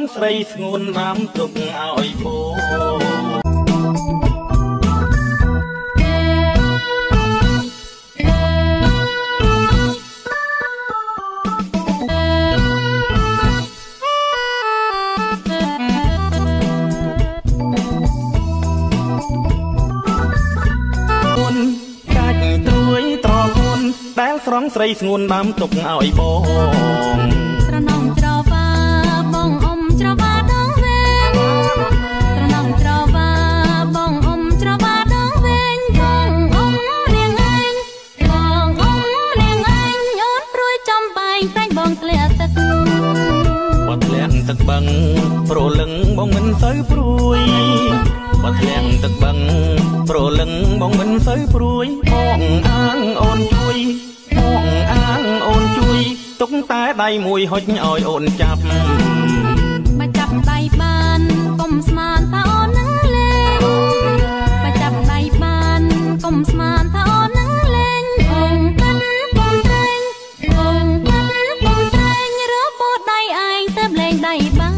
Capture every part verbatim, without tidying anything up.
ស្រីស្ងួនណាំទុកឲ្យបូស្រងស្រីស្ងួនដាំទុកឲ្យបងស្រណងច្រវាបងអ៊ំច្រវាដងវែងស្រណងច្រវាបងអ៊ំច្រវាដងវែងបងអ៊ំនាងឯងបងអ៊ំនាងឯងអូនព្រួយចំបែងតែងបងធ្លាក់ទឹកបាត់ធ្លាក់ទឹកបឹងប្រលឹងបងមិនសូវព្រួយបាត់ធ្លាក់ទឹកបឹងប្រលឹងបងមិនសូវព្រួយបងអាងអូនជួយបងអាងអូនជួយទុកតែដៃមួយហុចឲ្យអូនចាប់បើចាប់ដៃបានកុំស្មានថាអូននឹងលេងបើចាប់ដៃបានកុំស្មានថាអូននឹងលេងបងកាត់បងត្រែងបងកាត់បងត្រែងរើពោះដៃឯងទៅលេងដៃបាន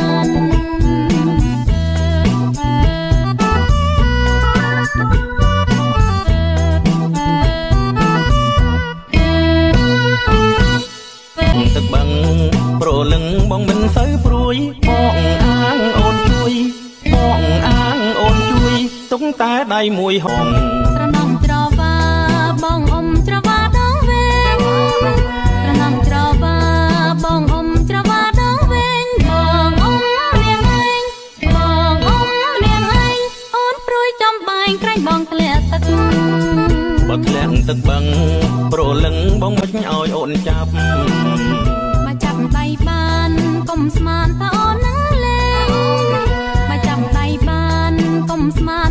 ទឹកបឹងប្រលឹងបងមិនសូវព្រួយបងអាងអូនជួយបងអាងអូនជួយទុកតែដៃមួយហំស្រណងច្រវាបងអ៊ំច្រវាដងវែងស្រណងច្រវាបងអ៊ំច្រវាដងវែងបងអ៊ំនាងឯងបងអ៊ំនាងឯងអូនព្រួយចំបែងក្រែងបងធ្លាក់ទឹកបើធ្លាក់ទឹកបឹងប្រលឹងបងមិនឲ្យអូនចាប់មកចាប់ដៃបានកុំស្មានថាអូននឹងលេងមកចាប់ដៃបានកុំស្មាន